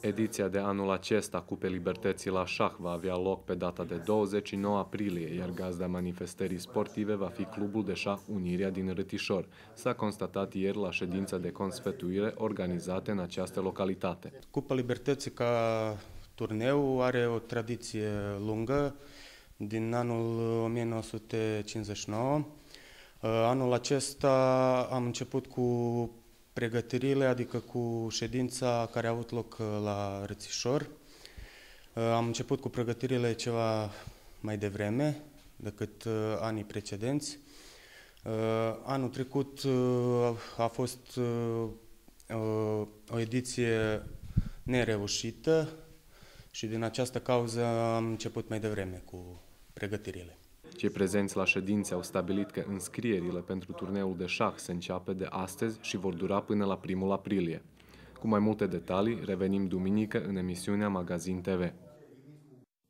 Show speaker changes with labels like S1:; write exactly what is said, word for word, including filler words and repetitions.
S1: Ediția de anul acesta Cupei Libertății la șah va avea loc pe data de douăzeci și nouă aprilie, iar gazda manifestării sportive va fi Clubul de Șah Unirea din Râtișor. S-a constatat ieri la ședința de consfătuire organizată în această localitate.
S2: Cupa Libertății ca turneu are o tradiție lungă din anul o mie nouă sute cincizeci și nouă. Anul acesta am început cu pregătirile, adică cu ședința care a avut loc la Râțișor. Am început cu pregătirile ceva mai devreme decât anii precedenți. Anul trecut a fost o ediție nereușită și din această cauză am început mai devreme cu pregătirile.
S1: Cei prezenți la ședințe au stabilit că înscrierile pentru turneul de șah se începe de astăzi și vor dura până la primul aprilie. Cu mai multe detalii revenim duminică în emisiunea Magazin T V.